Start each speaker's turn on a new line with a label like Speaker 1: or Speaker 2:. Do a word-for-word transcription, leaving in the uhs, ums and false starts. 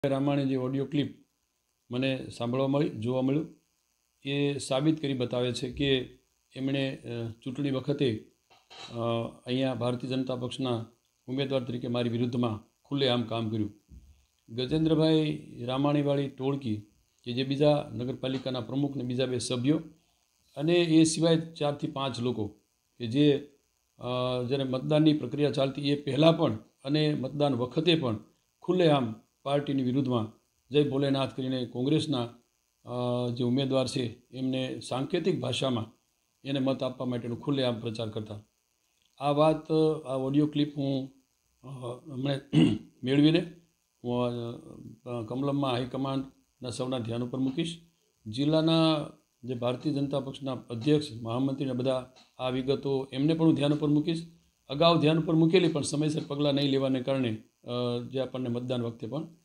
Speaker 1: રામાણી જે audio clip મને સાંભળવા મળી જોવા મળ્યું એ સાબિત કરી બતાવે છે કે એમણે ચૂંટણી વખતે અહીંયા ભારતીય જનતા પક્ષના ઉમેદવાર તરીકે મારી વિરુદ્ધમાં ખુલ્લેઆમ કામ કર્યું. ગજેન્દ્રભાઈ રામાણીવાળી ટોળકી કે જે બીજા નગરપાલિકાના પ્રમુખ ને બીજા બે સભ્યો અને એ સિવાય ચારથી પાંચ લોકો કે જે જ્યારે મતદાનની પ્રક્રિયા ચાલતી એ પહેલાં પણ અને મતદાન વખતે પણ ખુલ્લેઆમ પાર્ટીની વિરુદ્ધમાં જય ભોલેનાથ કરીને કોંગ્રેસના જે ઉમેદવાર છે એમને સાંકેતિક ભાષામાં એને મત આપવા માટેનો ખુલ્લેઆમ પ્રચાર કરતા. આ વાત આ ઓડિયો ક્લિપ હું હમણાં મેળવીને હું કમલમમાં હાઈકમાન્ડના સૌના ધ્યાન ઉપર મૂકીશ. જિલ્લાના જે ભારતીય જનતા પક્ષના અધ્યક્ષ મહામંત્રીને બધા આ વિગતો એમને પણ હું ધ્યાન ઉપર મૂકીશ. અગાઉ ધ્યાન ઉપર મૂકેલી પણ સમયસર પગલાં નહીં લેવાને કારણે જે આપણને મતદાન વખતે પણ